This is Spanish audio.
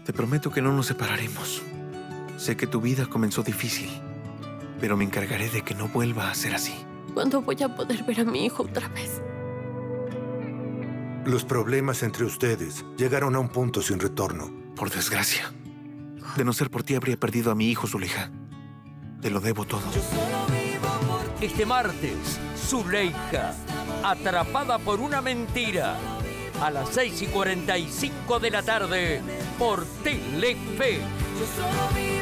Te prometo que no nos separaremos. Sé que tu vida comenzó difícil, pero me encargaré de que no vuelva a ser así. ¿Cuándo voy a poder ver a mi hijo otra vez? Los problemas entre ustedes llegaron a un punto sin retorno. Por desgracia. De no ser por ti, habría perdido a mi hijo, Zuleika. Te lo debo todo. Este martes, Zuleika, atrapada por una mentira. A las 6:45 de la tarde, por Telefe. Yo solo vivo